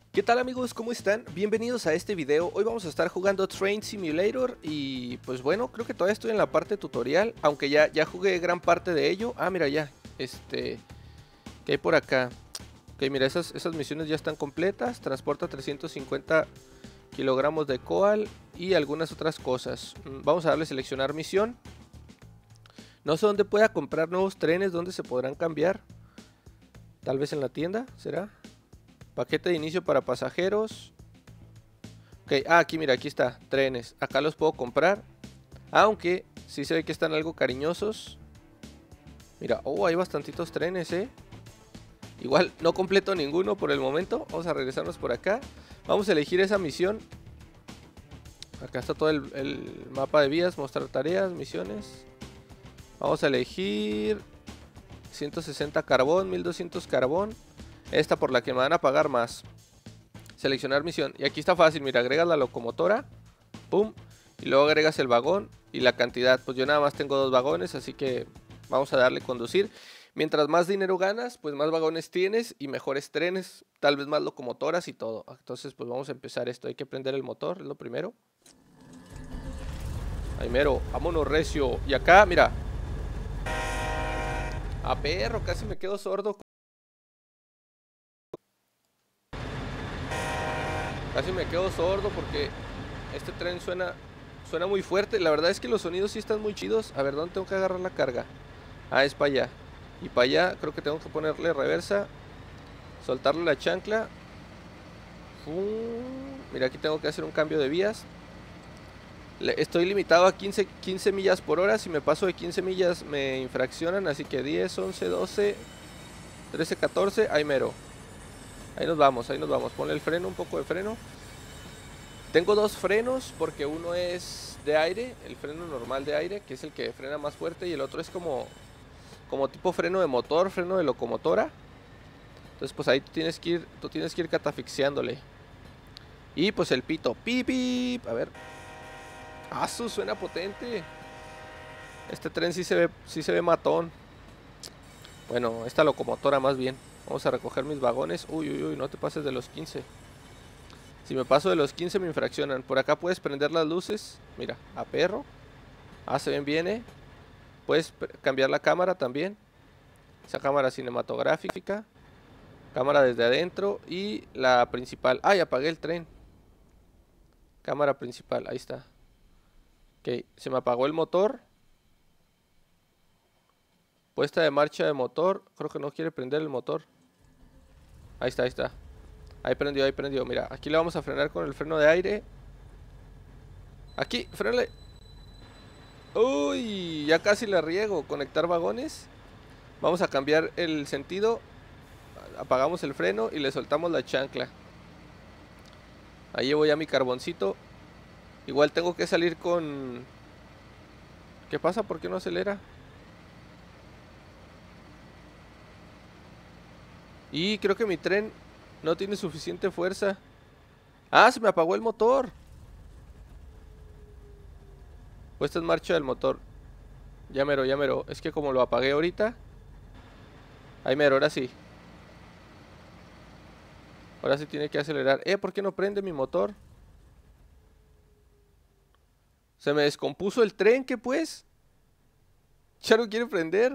¿Qué tal amigos? ¿Cómo están? Bienvenidos a este video. Hoy vamos a estar jugando Train Simulator y pues bueno, creo que todavía estoy en la parte tutorial, aunque ya jugué gran parte de ello. Ah, mira ya, ¿qué hay por acá? Ok, mira, esas misiones ya están completas. Transporta 350 kilogramos de coal y algunas otras cosas. Vamos a darle seleccionar misión. No sé dónde pueda comprar nuevos trenes, dónde se podrán cambiar. Tal vez en la tienda, ¿será? Paquete de inicio para pasajeros. Ok, aquí mira, aquí está, trenes. Acá los puedo comprar. Aunque sí se ve que están algo cariñosos. Mira, hay bastantitos trenes, Igual no completo ninguno por el momento. Vamos a regresarnos por acá. Vamos a elegir esa misión. Acá está todo el mapa de vías, mostrar tareas, misiones. Vamos a elegir 160 carbón, 1200 carbón. Esta por la que me van a pagar más. Seleccionar misión. Y aquí está fácil, mira, agregas la locomotora. Pum. Y luego agregas el vagón y la cantidad. Pues yo nada más tengo 2 vagones, así que vamos a darle conducir. Mientras más dinero ganas, pues más vagones tienes y mejores trenes. Tal vez más locomotoras y todo. Entonces pues vamos a empezar esto. Hay que prender el motor, es lo primero. Ahí mero, vámonos recio. Y acá, mira. A perro, casi me quedo sordo. Casi me quedo sordo porque este tren suena muy fuerte. La verdad es que los sonidos sí están muy chidos. A ver, ¿dónde tengo que agarrar la carga? Ah, es para allá. Y para allá creo que tengo que ponerle reversa. Soltarle la chancla. Mira, aquí tengo que hacer un cambio de vías. Estoy limitado a 15 millas por hora. Si me paso de 15 millas me infraccionan. Así que 10, 11, 12, 13, 14. Ahí mero. Ahí nos vamos, ahí nos vamos. Ponle el freno, un poco de freno. Tengo 2 frenos porque uno es de aire, el freno normal de aire, que es el que frena más fuerte, y el otro es como tipo freno de motor, freno de locomotora. Entonces pues ahí tú tienes que ir catafixiándole. Y pues el pito, pip, pip, a ver. ¡Asu! Suena potente. Este tren sí se ve matón. Bueno, esta locomotora más bien. Vamos a recoger mis vagones. Uy, uy, uy, no te pases de los 15. Si me paso de los 15 me infraccionan. Por acá puedes prender las luces. Mira, a perro. Se ven bien, Puedes cambiar la cámara también. Esa cámara cinematográfica. Cámara desde adentro. Y la principal. Ya apagué el tren. Cámara principal, ahí está. Ok, se me apagó el motor. Puesta de marcha de motor. Creo que no quiere prender el motor. Ahí está, ahí está. Ahí prendió, ahí prendió. Mira, aquí le vamos a frenar con el freno de aire. Aquí, frenale. Uy, ya casi la riego. Conectar vagones. Vamos a cambiar el sentido. Apagamos el freno y le soltamos la chancla. Ahí llevo ya mi carboncito. Igual tengo que salir con... ¿Qué pasa? ¿Por qué no acelera? Y creo que mi tren no tiene suficiente fuerza. Se me apagó el motor. Puesta en marcha del motor. Ya mero, ya mero. Es que como lo apagué ahorita. Ahí mero, ahora sí. Ahora sí tiene que acelerar. ¿Por qué no prende mi motor? Se me descompuso el tren, ¿qué pues? Ya no quiere prender.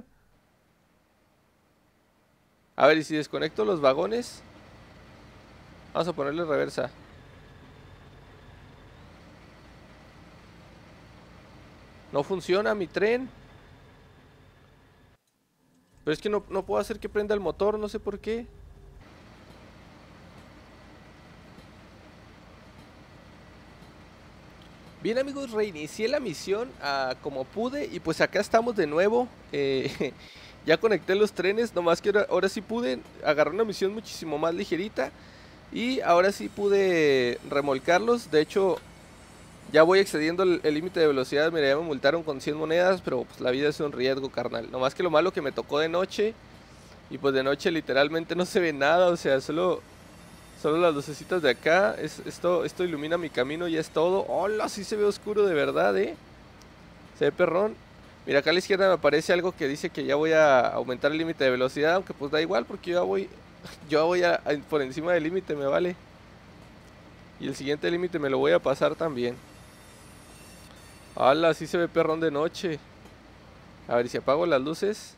A ver, y si desconecto los vagones. Vamos a ponerle reversa. No funciona mi tren. Pero es que no puedo hacer que prenda el motor, no sé por qué. Bien amigos, reinicié la misión como pude y pues acá estamos de nuevo. Ya conecté los trenes, nomás que ahora sí pude agarrar una misión muchísimo más ligerita. Y ahora sí pude remolcarlos, de hecho ya voy excediendo el límite de velocidad. Mira, ya me multaron con 100 monedas, pero pues la vida es un riesgo, carnal. Nomás que lo malo que me tocó de noche. Y pues de noche literalmente no se ve nada, o sea, solo las lucecitas de acá. Esto ilumina mi camino y es todo. ¡Hola! Sí se ve oscuro de verdad, Se ve perrón. Mira, acá a la izquierda me aparece algo que dice que ya voy a aumentar el límite de velocidad. Aunque pues da igual porque yo voy por encima del límite, me vale. Y el siguiente límite me lo voy a pasar también. ¡Hala! Sí se ve perrón de noche. A ver si apago las luces.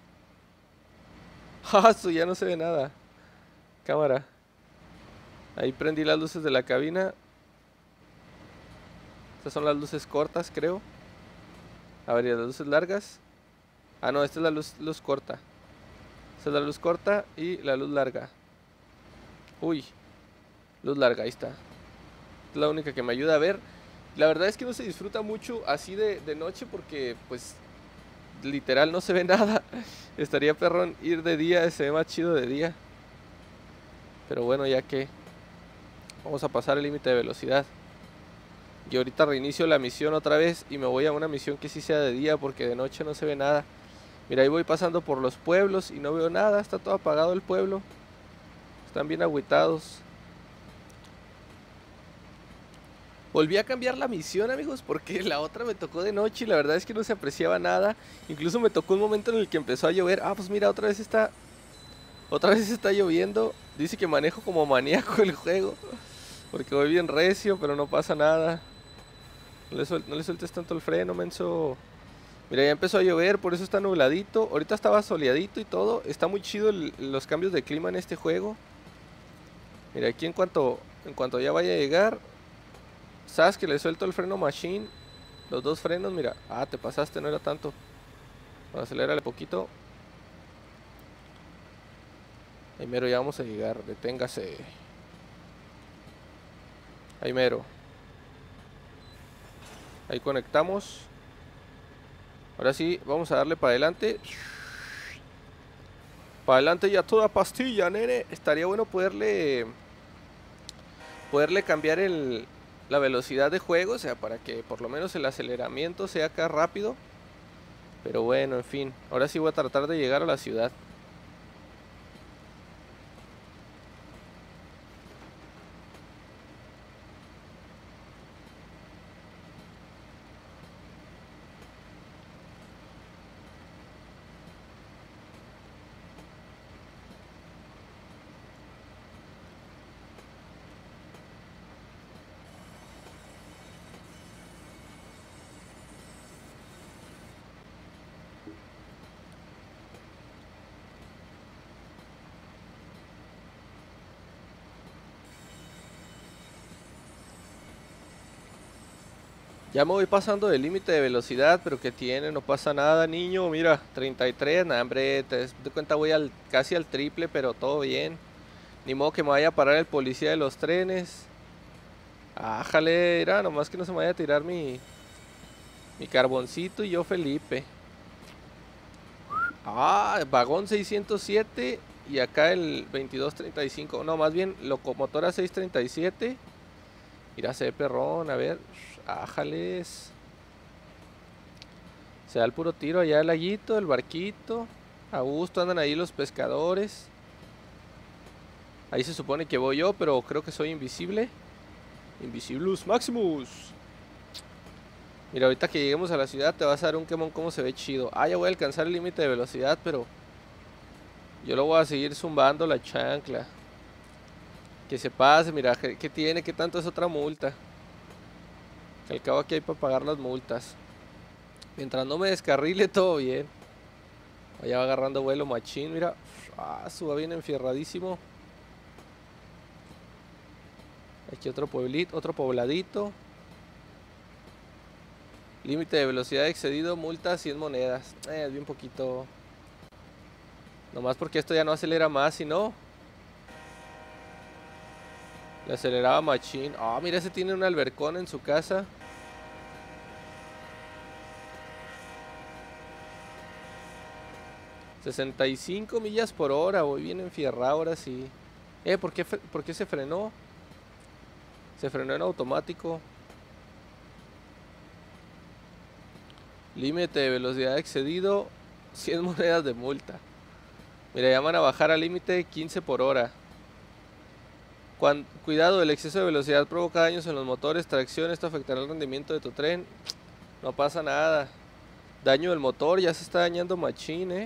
¡Ah! Esto ya no se ve nada. Cámara. Ahí prendí las luces de la cabina. Estas son las luces cortas, creo. A ver, ¿y las luces largas? Ah, no, esta es la luz corta. Esta es la luz corta y la luz larga. Uy, luz larga, ahí está. Es la única que me ayuda a ver. La verdad es que no se disfruta mucho así de noche porque, pues, literal no se ve nada. Estaría perrón ir de día, se ve más chido de día. Pero bueno, ya que vamos a pasar el límite de velocidad. Y ahorita reinicio la misión otra vez y me voy a una misión que sí sea de día porque de noche no se ve nada. Mira, ahí voy pasando por los pueblos y no veo nada, está todo apagado el pueblo. Están bien agüitados. Volví a cambiar la misión, amigos, porque la otra me tocó de noche y la verdad es que no se apreciaba nada. Incluso me tocó un momento en el que empezó a llover. Ah, pues mira, otra vez está lloviendo. Dice que manejo como maníaco el juego, porque voy bien recio, pero no pasa nada. No le sueltes tanto el freno, menso. Mira, ya empezó a llover, por eso está nubladito. Ahorita estaba soleadito y todo. Está muy chido los cambios de clima en este juego. Mira, aquí en cuanto ya vaya a llegar, sabes que le suelto el freno machine. Los dos frenos, mira. Ah, te pasaste, no era tanto. Acelérale poquito. Ahí mero, ya vamos a llegar. Deténgase. Ahí mero. Ahí conectamos. Ahora sí, vamos a darle para adelante. Para adelante ya toda pastilla, nene. Estaría bueno poderle cambiar la velocidad de juego, o sea, para que por lo menos el aceleramiento sea acá rápido. Pero bueno, en fin. Ahora sí voy a tratar de llegar a la ciudad. Ya me voy pasando del límite de velocidad, pero que tiene, no pasa nada, niño. Mira, 33, nah, hombre, te das cuenta voy casi al triple, pero todo bien. Ni modo que me vaya a parar el policía de los trenes. Ájale, mira, nomás que no se me vaya a tirar mi carboncito y yo Felipe. Ah, vagón 607 y acá el 2235. No, más bien locomotora 637. Mira, se ve perrón, a ver. Ájales. Se da el puro tiro allá el laguito, el barquito. A gusto andan ahí los pescadores. Ahí se supone que voy yo, pero creo que soy invisible. Invisiblus Maximus. Mira, ahorita que lleguemos a la ciudad te vas a dar un quemón como se ve chido. Ah, ya voy a alcanzar el límite de velocidad, pero yo lo voy a seguir zumbando la chancla. Que se pase, mira, ¿qué tiene? ¿Qué tanto es otra multa? Que al cabo aquí hay para pagar las multas. Mientras no me descarrile, todo bien. Allá va agarrando vuelo machín, mira. Ah, suba bien enfierradísimo. Aquí otro pueblito, otro pobladito. Límite de velocidad excedido, multa 100 monedas. Es bien poquito. Nomás porque esto ya no acelera más, si no. Le aceleraba machín. Ah, mira, ese tiene un albercón en su casa. $65 millas por hora. Voy bien enfierrado ahora sí. ¿Por qué se frenó? Se frenó en automático. Límite de velocidad excedido, 100 monedas de multa. Mira, ya van a bajar al límite 15 por hora. Cuidado, el exceso de velocidad provoca daños en los motores, tracción, esto afectará el rendimiento de tu tren. No pasa nada. Daño del motor, ya se está dañando machín,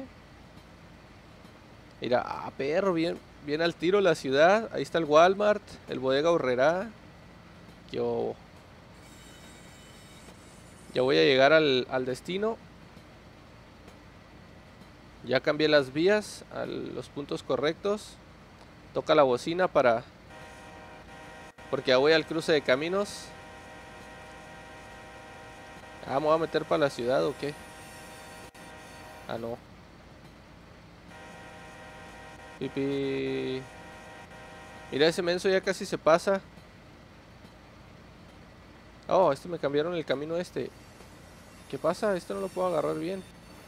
Mira, perro, bien al tiro la ciudad. Ahí está el Walmart, el Bodega Aurrerá. Yo ya voy a llegar al destino. Ya cambié las vías a los puntos correctos. Toca la bocina porque ya voy al cruce de caminos. Ah, ¿me voy a meter para la ciudad o qué? Ah, no. Pipi. Mira, ese menso ya casi se pasa. Oh, me cambiaron el camino este. ¿Qué pasa? No lo puedo agarrar bien.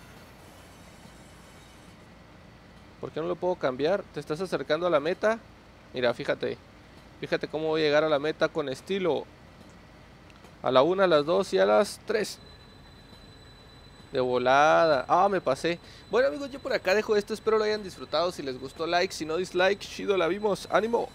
¿Por qué no lo puedo cambiar? ¿Te estás acercando a la meta? Mira, fíjate. Fíjate cómo voy a llegar a la meta con estilo. A la 1, a las 2 y a las 3. De volada. Ah, me pasé. Bueno, amigos, yo por acá dejo esto. Espero lo hayan disfrutado. Si les gustó, like. Si no, dislike. Chido, la vimos. ¡Ánimo!